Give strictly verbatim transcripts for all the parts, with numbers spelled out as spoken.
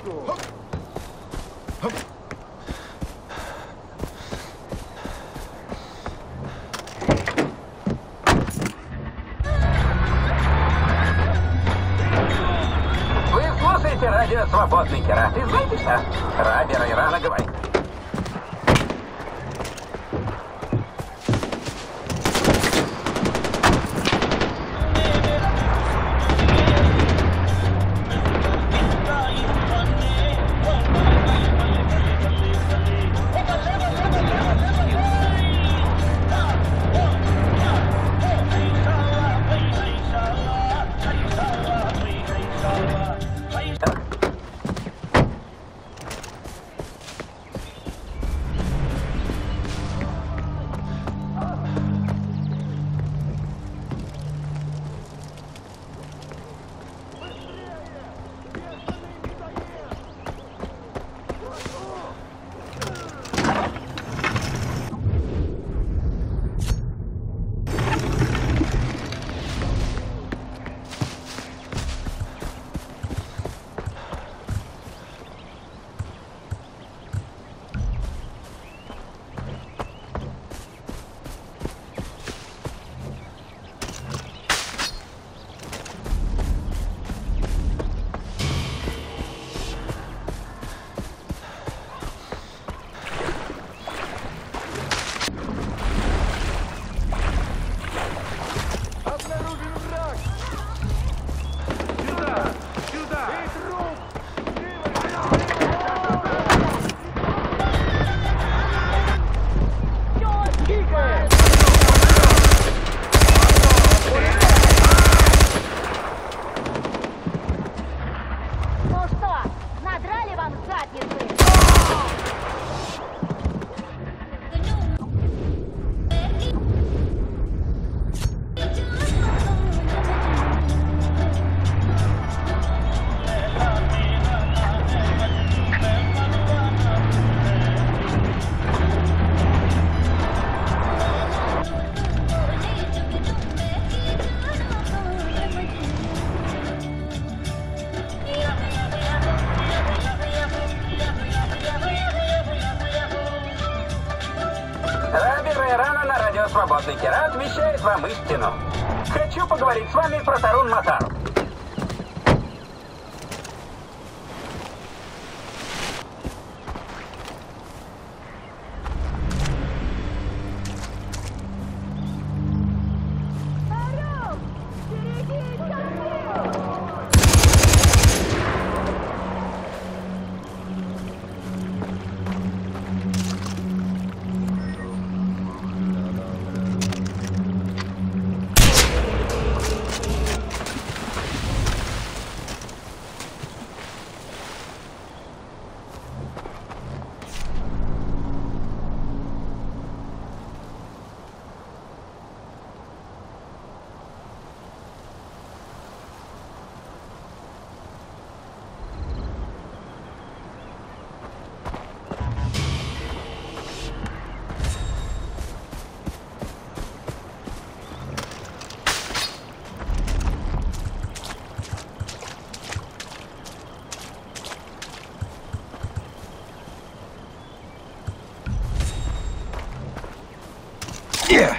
Радио «Свободный Керат». И знаете что? Рабер Ирана говорит. «Свободный Керат» вещает вам истину. Хочу поговорить с вами про Тарун Матару. Yeah.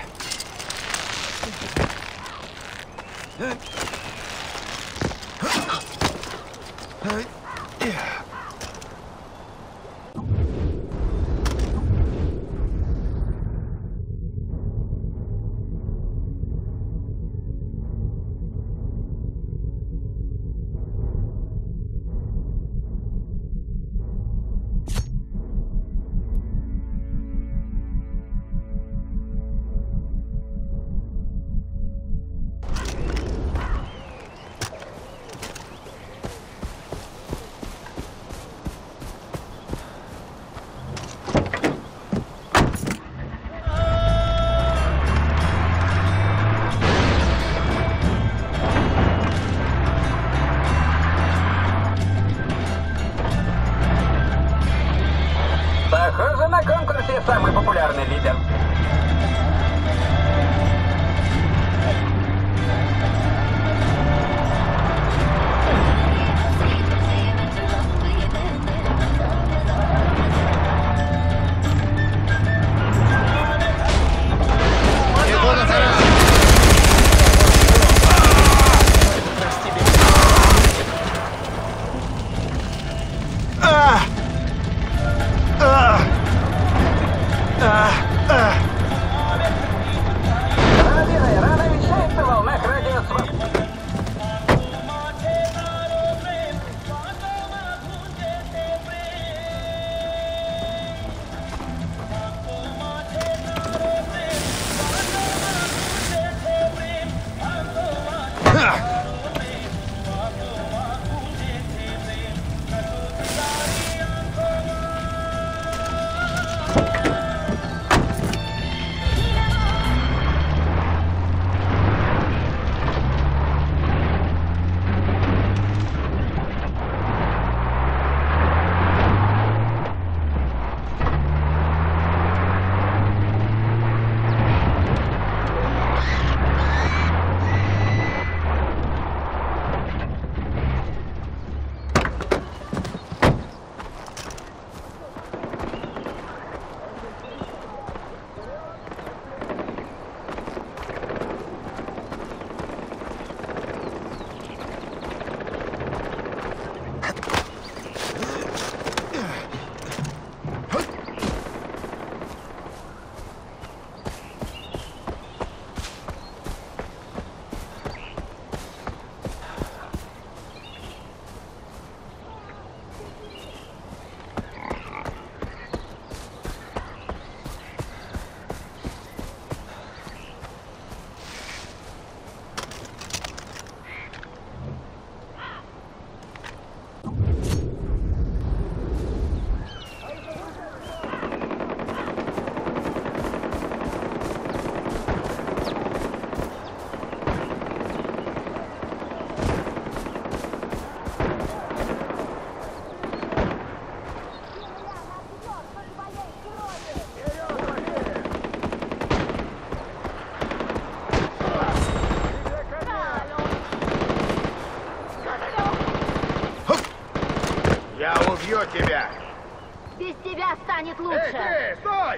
убью тебя! Без тебя станет лучше! Эй, ты, стой!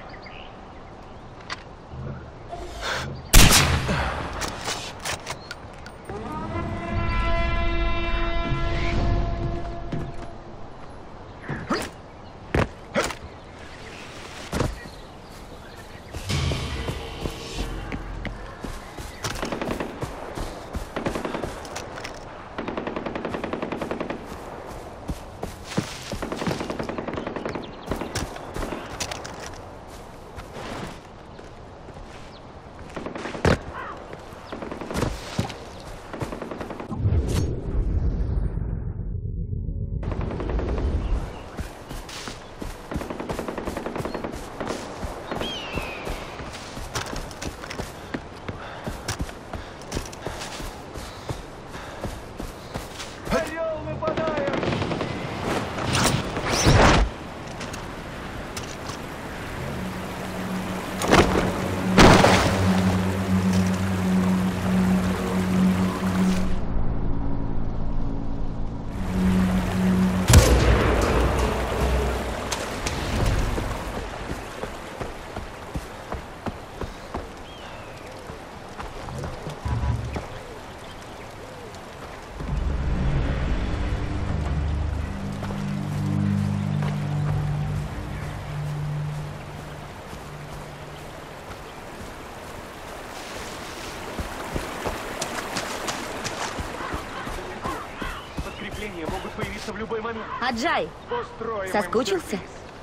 Могут появиться в любой момент. Аджай, соскучился?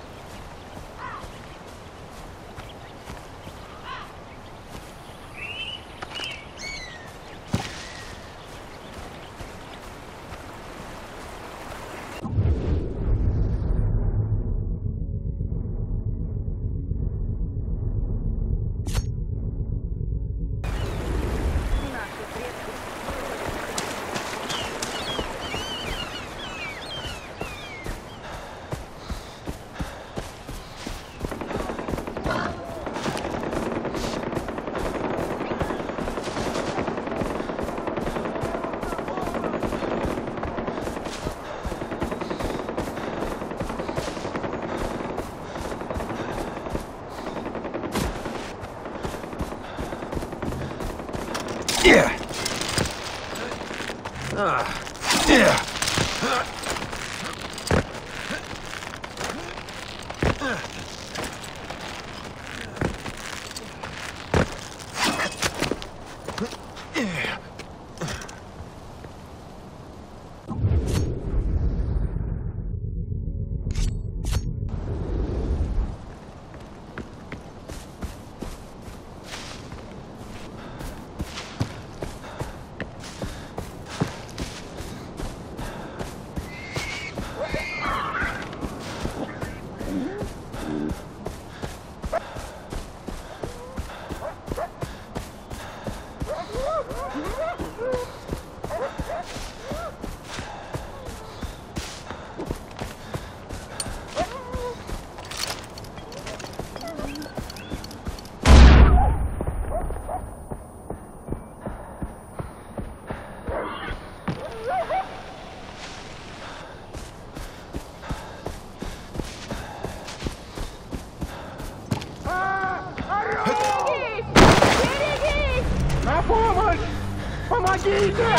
Помогите!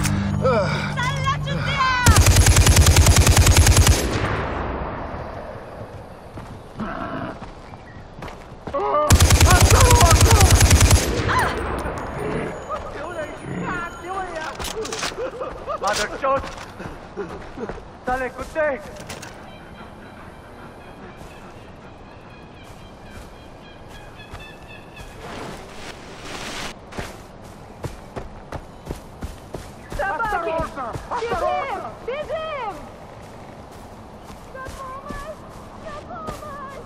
Mother shot! Dale, Kute! Осторожно! Осторожно! Бежим! На помощь! На помощь!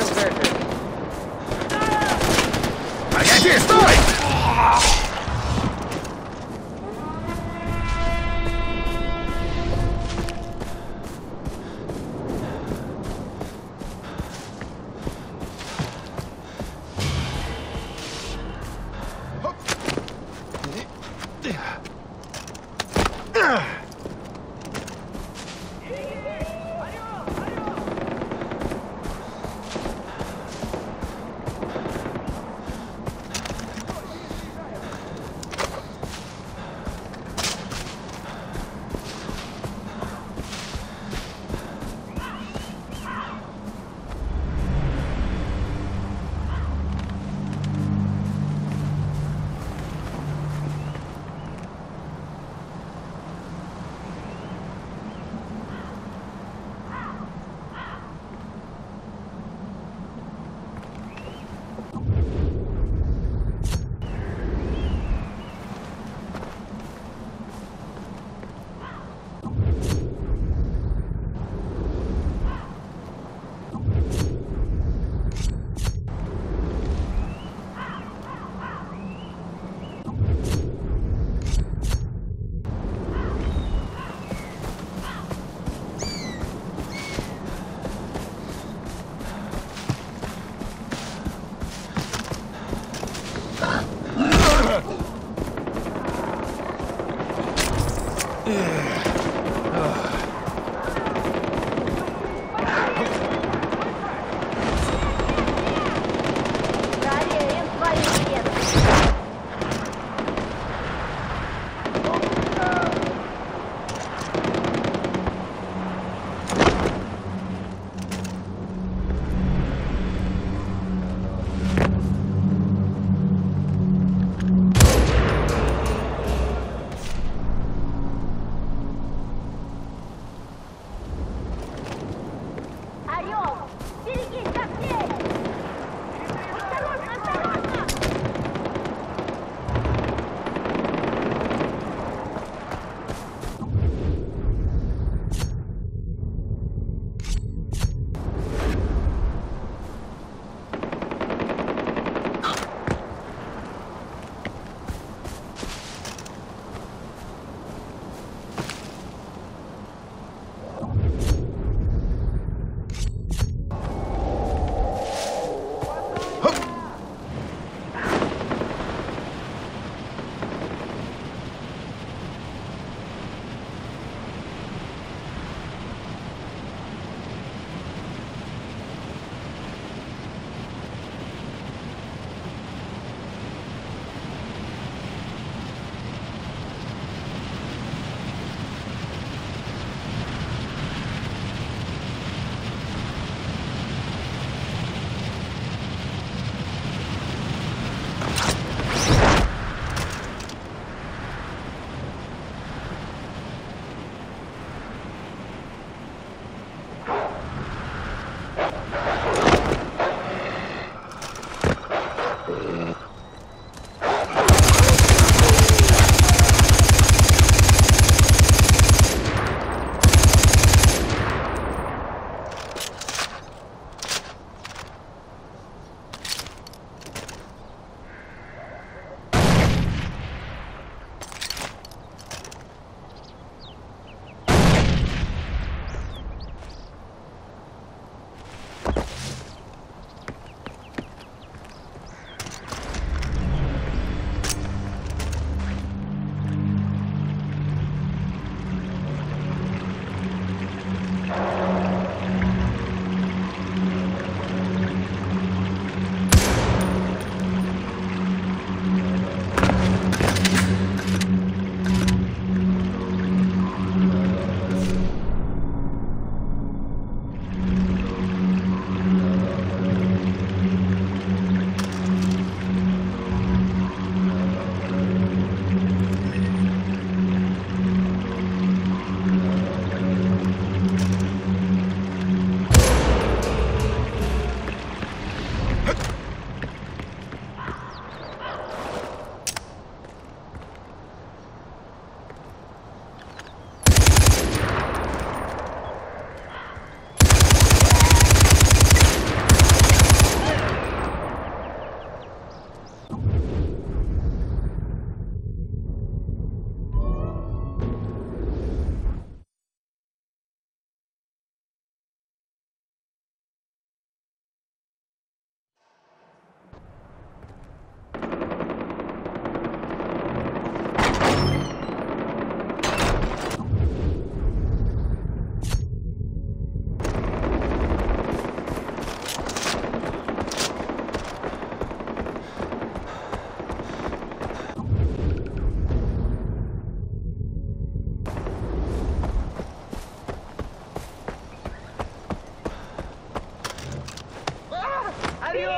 Джеки. Погоди, стой!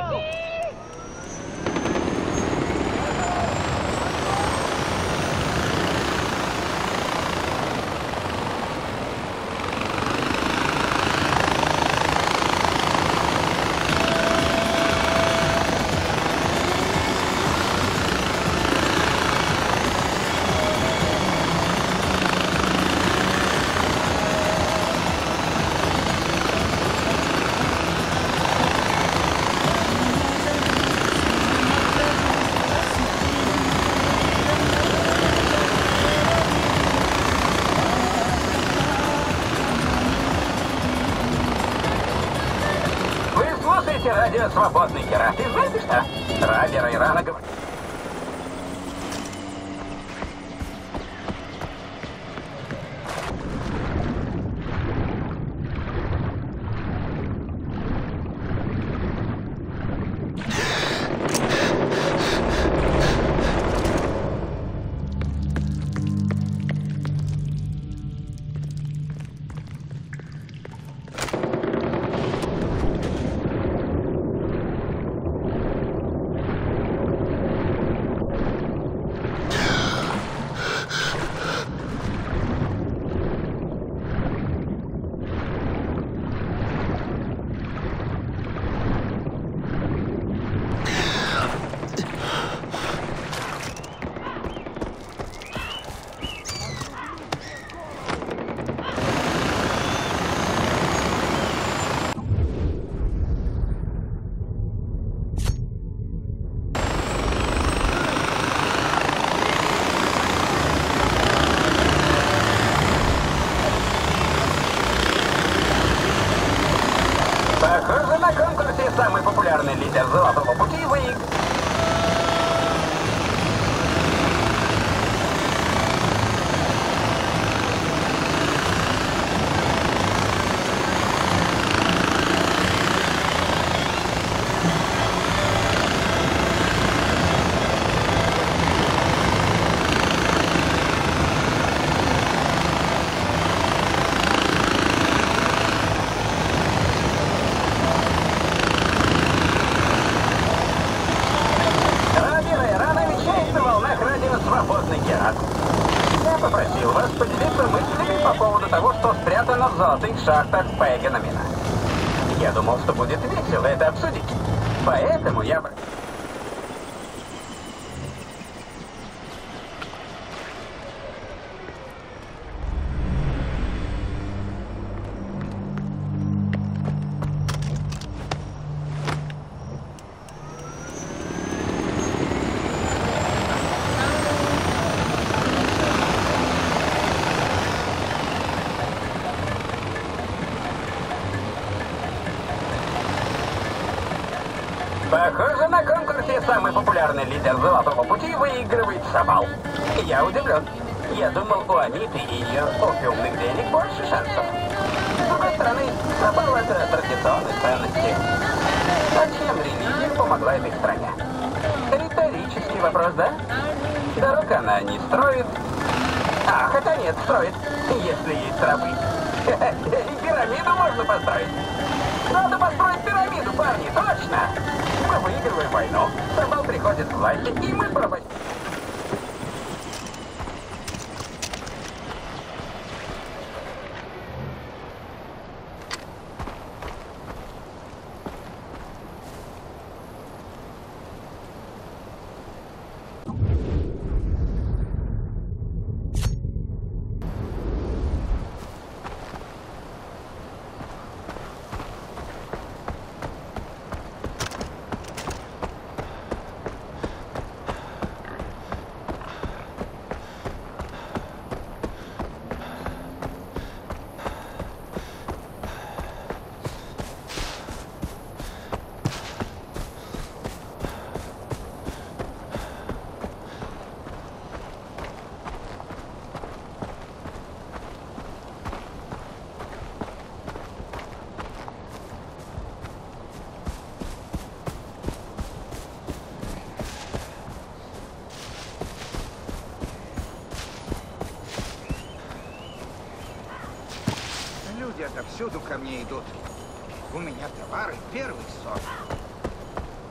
Радио «Свободный Керат». И знаете что? Радио Ирана говорит... Похоже, на конкурсе самый популярный лидер Золотого пути выиграл. Я попросил вас поделиться мыслями по поводу того, что спрятано в золотых шахтах Пегенамина. Я думал, что будет весело это обсудить. Поэтому я... Похоже, на конкурсе самый популярный лидер Золотого пути выигрывает Шабал. Я удивлен. Я думал, у Амиты и ее опиумных денег больше шансов. С другой стороны, Шабал — это традиционные ценности. Зачем религия помогла этой стране? Риторический вопрос, да? Дорог она не строит. А, хотя нет, строит, если есть рабы. И пирамиду можно построить. Надо построить пирамиду, парни, точно! Мы выигрываем войну, Шабал приходит к власти, и мы пробуем. Отовсюду ко мне идут. У меня товары первый сорт.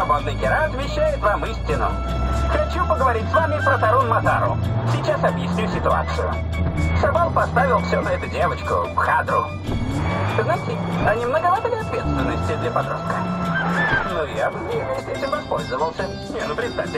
Свободный Кират вещает вам истину. Хочу поговорить с вами про Тарун Матару. Сейчас объясню ситуацию. Сабал поставил все на эту девочку, Хадру. Знаете, а не многовато ли ответственности для подростка? Ну, я бы вместе этим воспользовался. Не, ну представьте.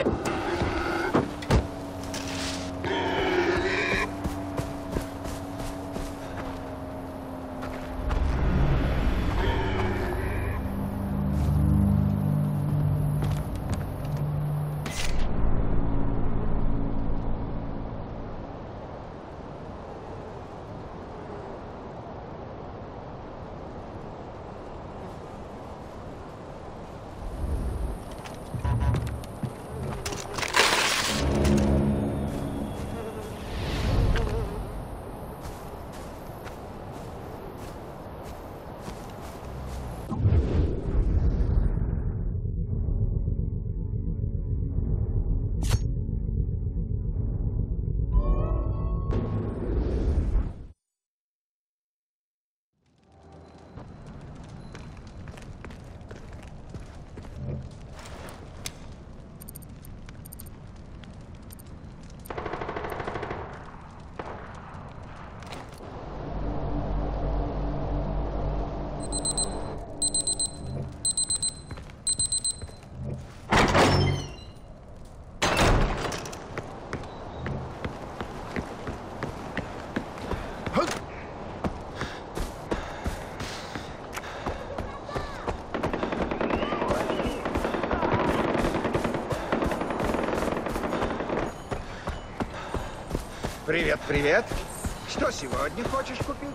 Привет, привет. Что сегодня хочешь купить?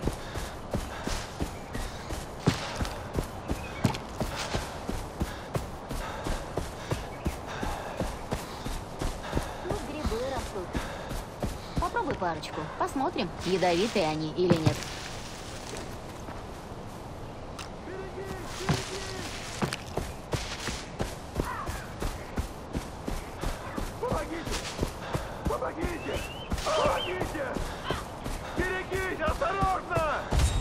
Тут грибы растут. Попробуй парочку. Посмотрим, ядовитые они или нет. Помогите! Помогите! Помогите! Берегись! Осторожно!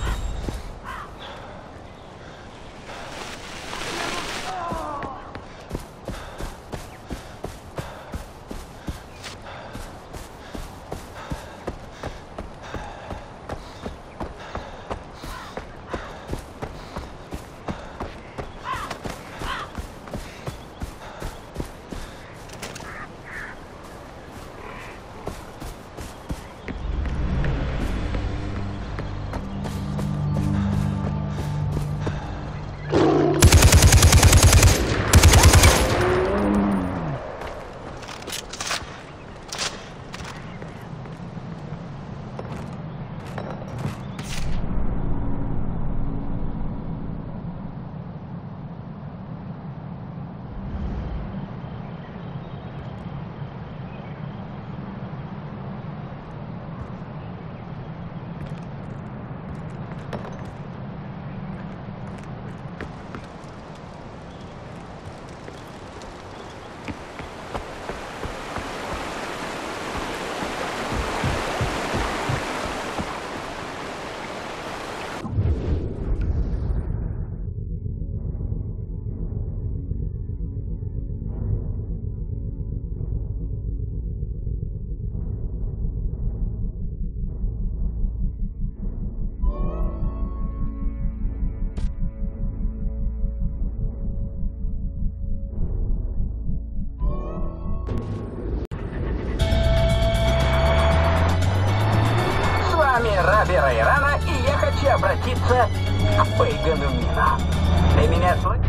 Раби Райрана, и я хочу обратиться к Пейгану Мина. Ты меня слышишь?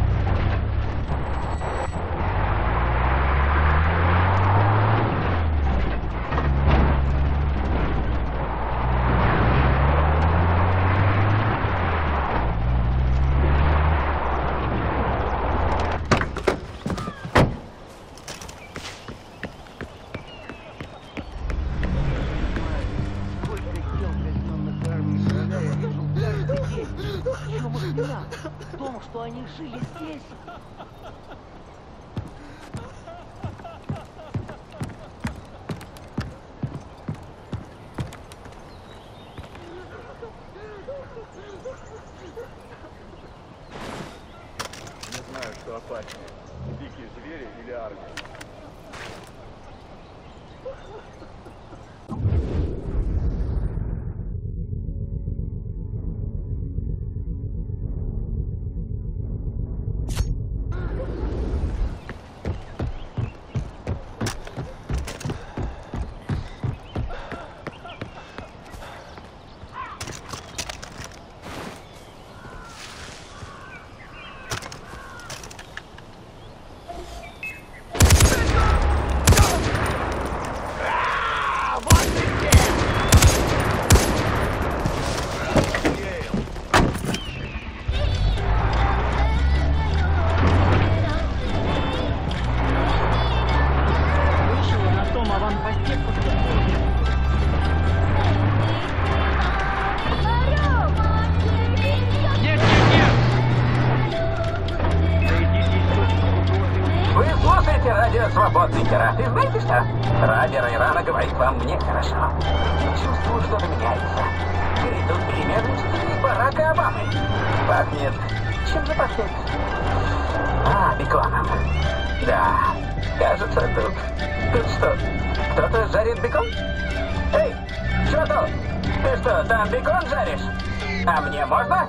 В том, что они жили здесь. Не знаю, что опаснее. Дикие звери или армия? Вышел на том аванпосте пустоту. Нет, нет, нет! Найдите источник угрозы. Вы слушаете радио «Свободный пират». И знаете что? Радио Райрана говорит вам нехорошо. Чувствую, что-то меняется. Грядут перемены в стиле Барака Обамы. Пахнет... Чем же пахнет? А, беконом. Да, кажется, тут... Тут что, кто-то жарит бекон? Эй, что тут? Ты что, там бекон жаришь? А мне можно?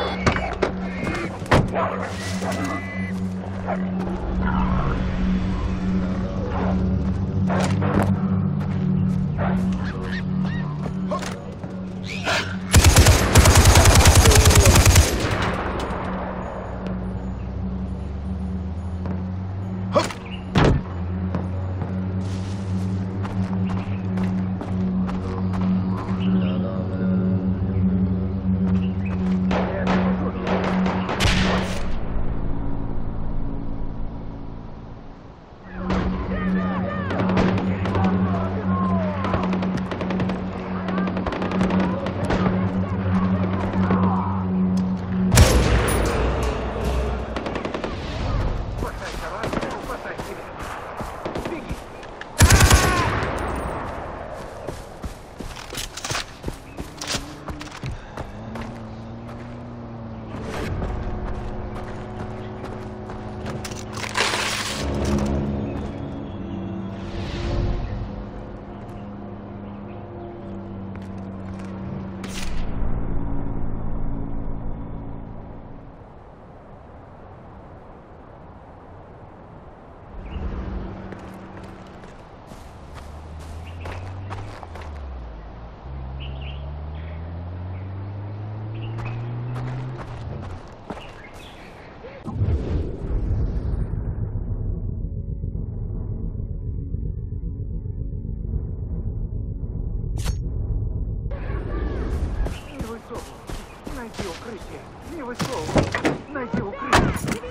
Найди укрытие! Не высовывайся! Найди укрытие!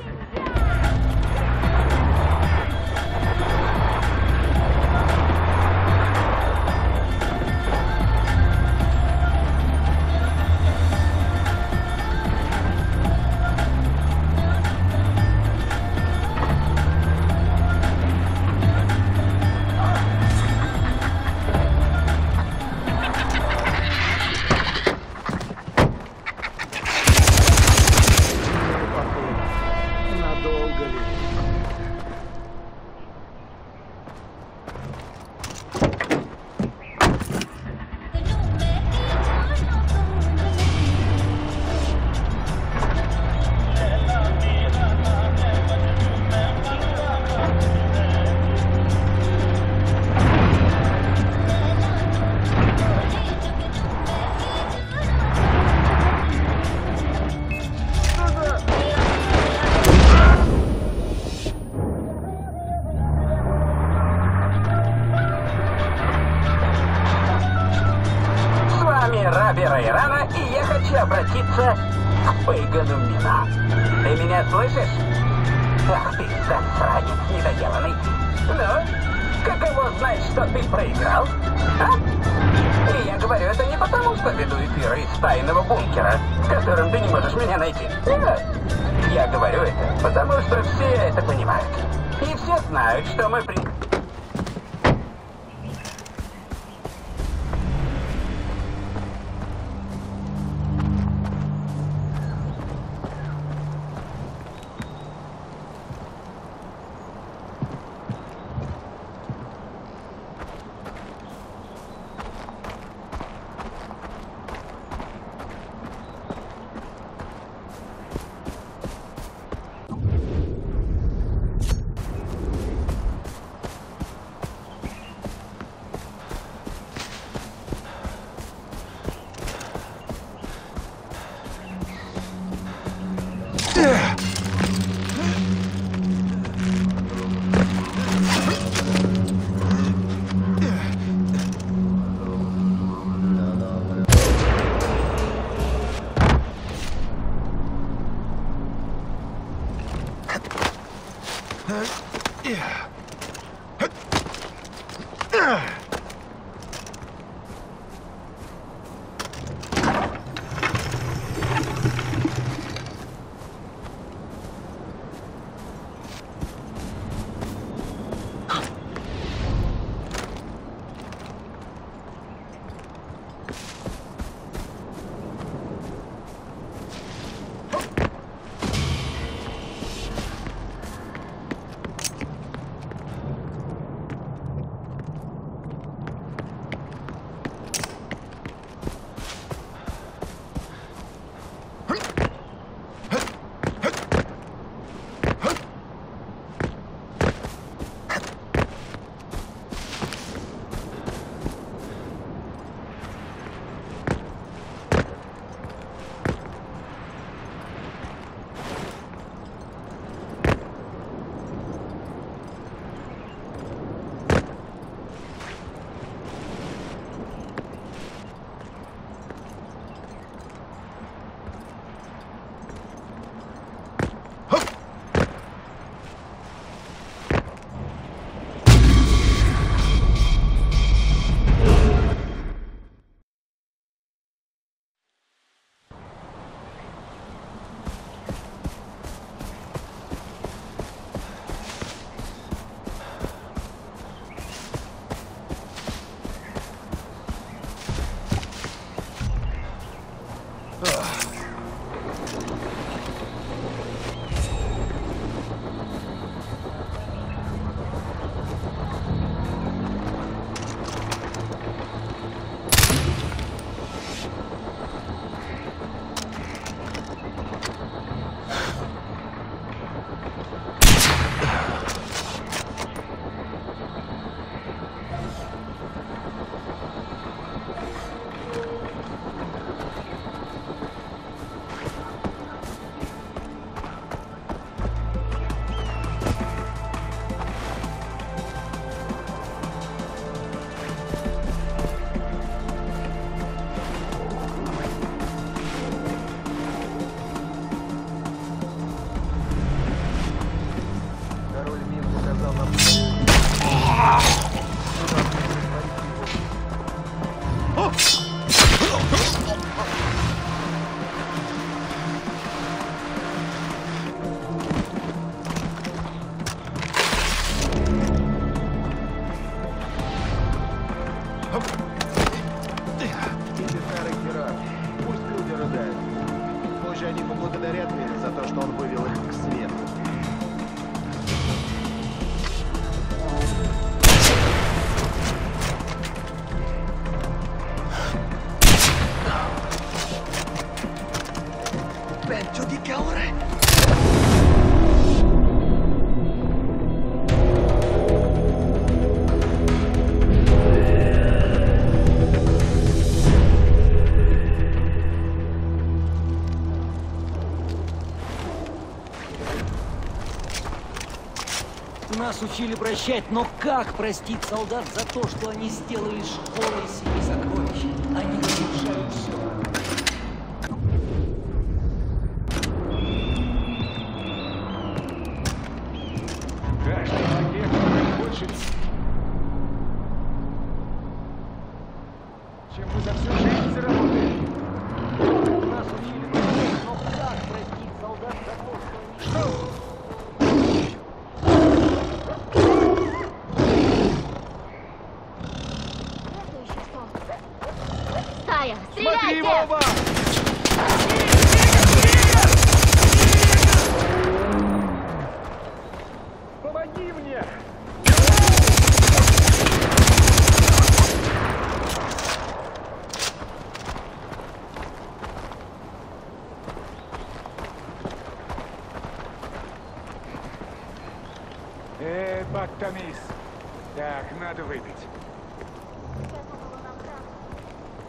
Надолго ли? Раби Райрана, и я хочу обратиться к Пейгану Мина. Ты меня слышишь? Ах ты, засранец недоделанный. Ну, каково знать, что ты проиграл? А? И я говорю это не потому, что веду эфиры из тайного бункера, в котором ты не можешь меня найти. Нет. Я говорю это, потому что все это понимают. И все знают, что мы при... Нас учили прощать, но как простить солдат за то, что они сделали школой семи сокровищ? Они разрушают все. Каждый человек больше, чем мы за всю жизнь заработали. Нас учили прощать, но как простить солдат за то, что они... Что? Стреляйте! Вова! Помоги мне! Эй, бактомис! Так, надо выпить.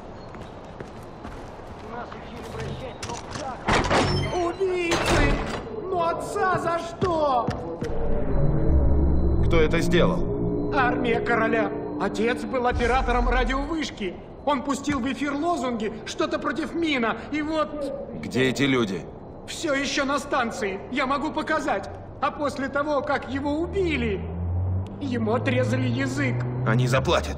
Нас учили прощать, но как? Убийцы! отца за что? Кто это сделал? Армия короля. Отец был оператором радиовышки. Он пустил в эфир лозунги, что-то против мина, и вот... Где эти люди? Все еще на станции. Я могу показать. А после того, как его убили, ему отрезали язык. Они заплатят.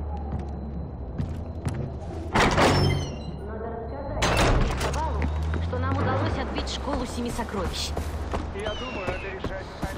Что нам удалось отбить школу Семи Сокровищ. Я думаю, это решать сами.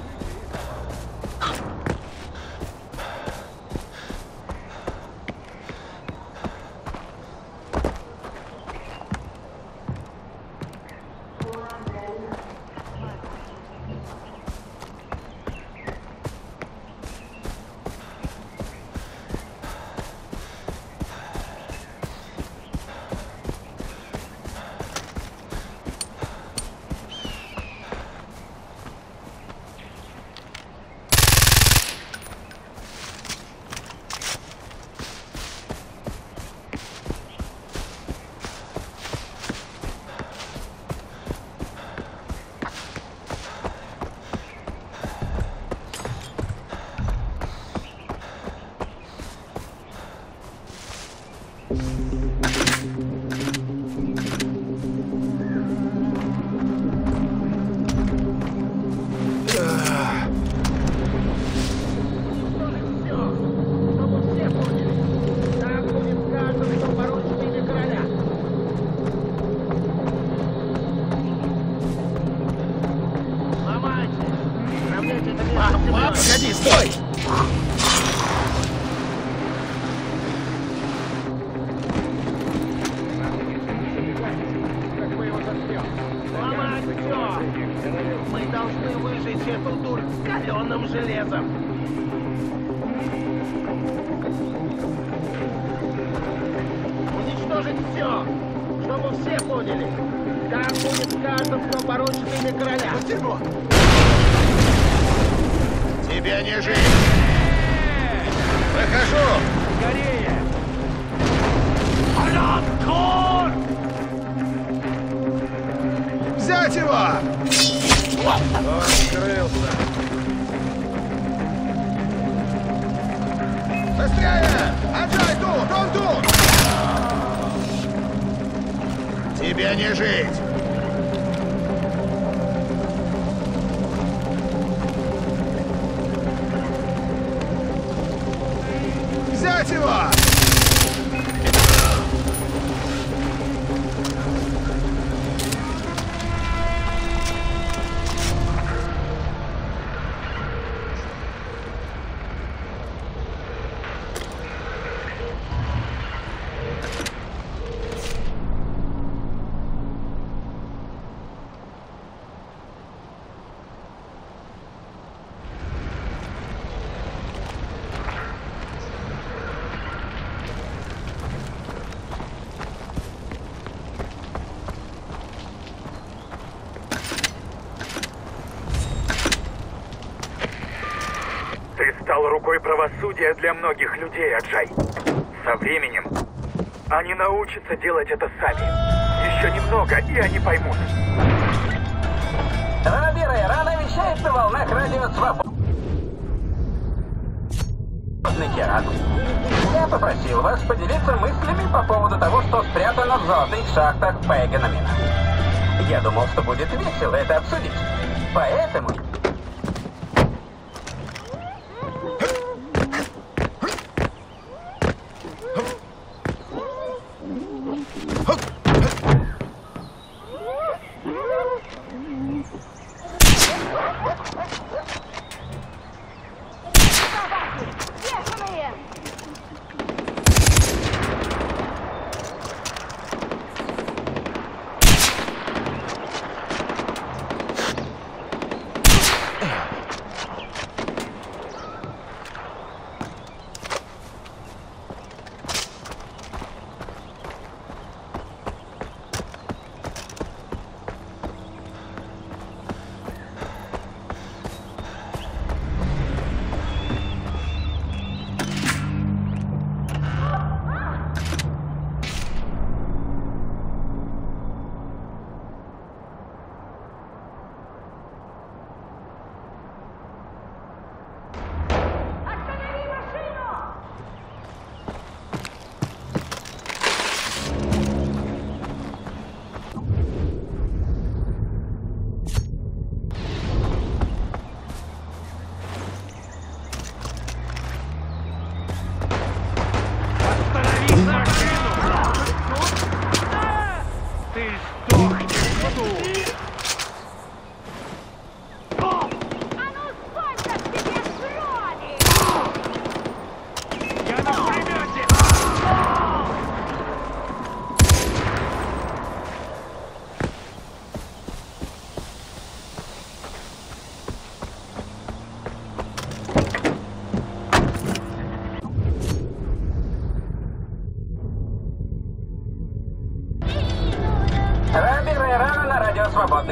Погоди, стой! Ломать все! Мы должны выжечь эту дурь каленым железом! Уничтожить все! Чтобы все поняли! Как будет с каждым, кто порочит имя короля! Почему? Тебе не жить! Выхожу! Скорее! Взять его! Он скрылся. Быстрее! Аджай тут! Он тут! Тебе не жить! Взять его! Стал рукой правосудия для многих людей, Аджай. Со временем они научатся делать это сами. Еще немного, и они поймут. Раноберая рана вещает на волнах радио «Свобода». Я попросил вас поделиться мыслями по поводу того, что спрятано в золотых шахтах Пейганамина. Я думал, что будет весело это обсудить. Поэтому...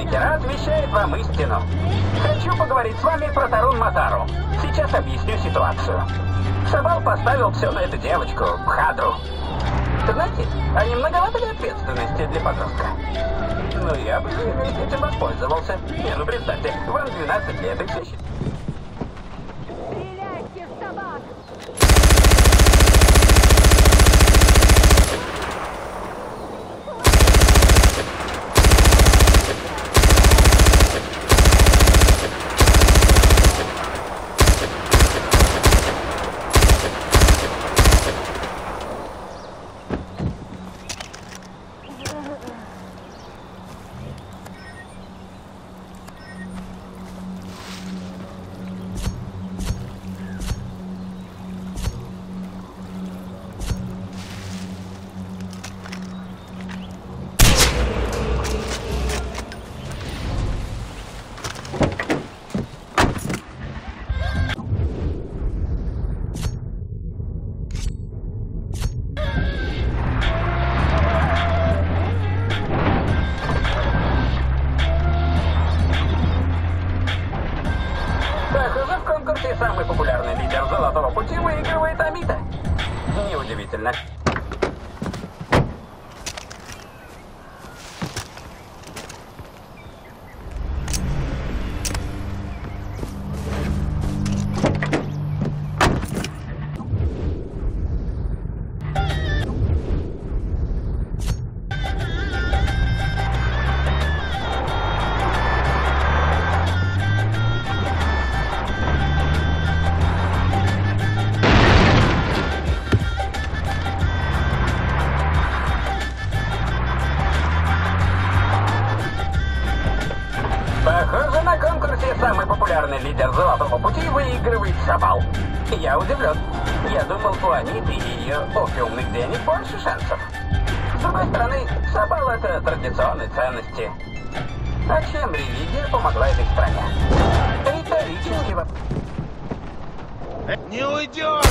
Герат вещает вам истину. Хочу поговорить с вами про Тарун Матару. Сейчас объясню ситуацию. Шабал поставил все на эту девочку, Бхадру. Знаете, а не многовато ли ответственности для подростка? Ну, я бы этим воспользовался. Не, ну представьте, вам двенадцать лет и все считают. Стреляйте в собак! Самый популярный лидер Золотого Пути выигрывает Амита. Неудивительно. Похоже, на конкурсе самый популярный лидер Золотого Пути выигрывает Шабал. Я удивлен. Я думал, у Аниты и ее опиумных денег больше шансов. С другой стороны, Шабал — это традиционные ценности. А чем религия помогла этой стране? Риторический вопрос. Не уйдешь!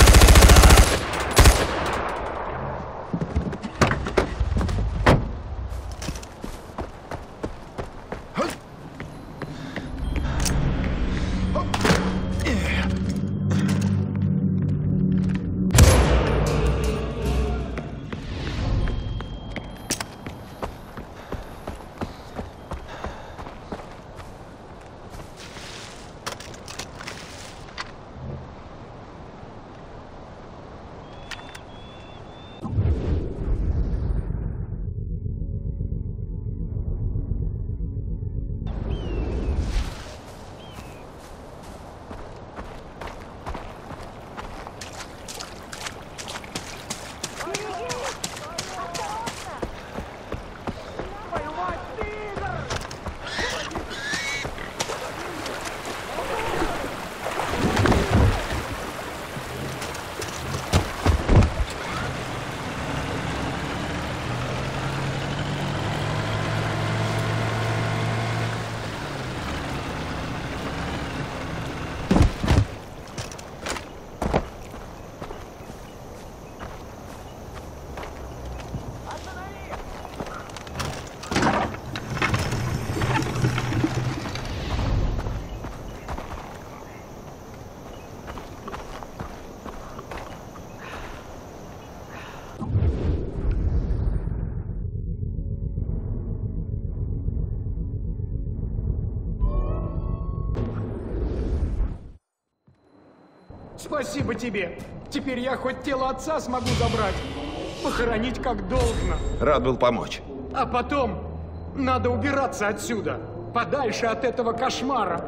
Спасибо тебе. Теперь я хоть тело отца смогу забрать. Похоронить как должно. Рад был помочь. А потом надо убираться отсюда. Подальше от этого кошмара.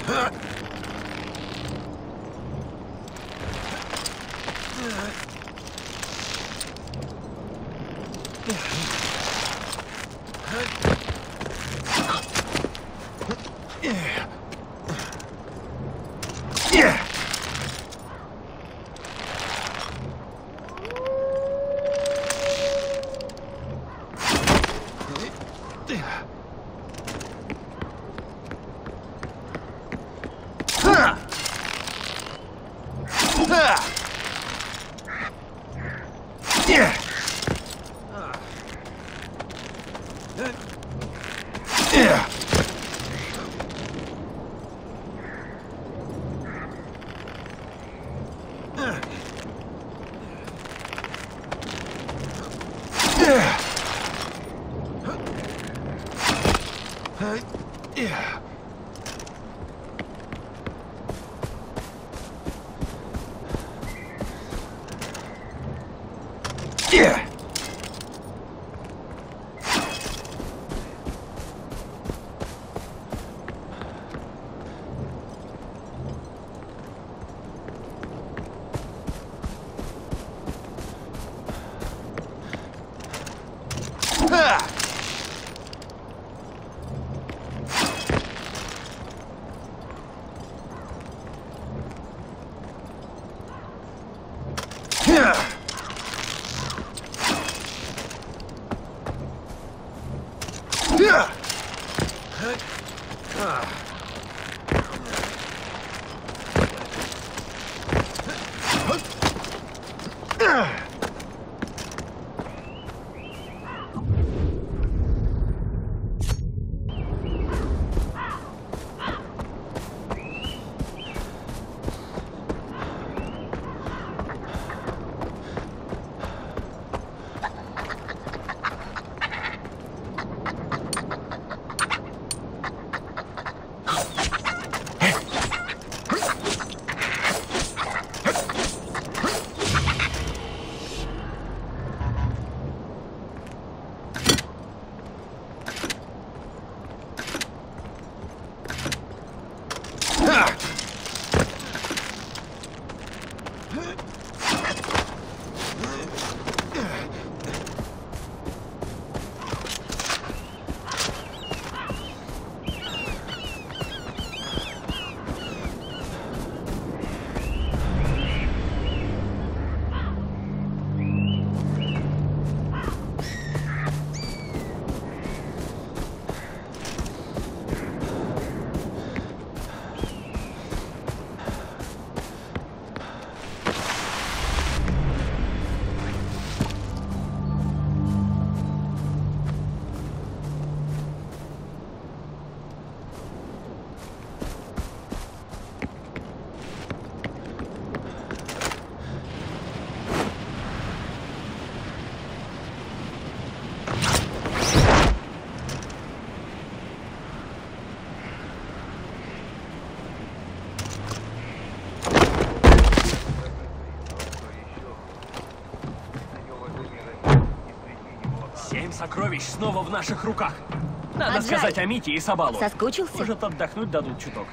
Сокровищ снова в наших руках. Надо Аджай, сказать Амите и Сабалу. соскучился? Может, отдохнуть дадут чуток.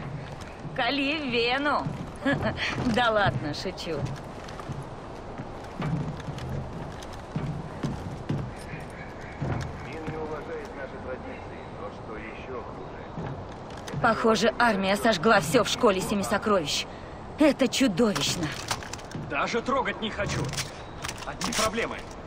Кали вену. Да ладно, шучу. Мин не уважает наши традиции, но что еще хуже? Похоже, армия сожгла все в школе Семи Сокровищ. Это чудовищно. Даже трогать не хочу. Одни проблемы.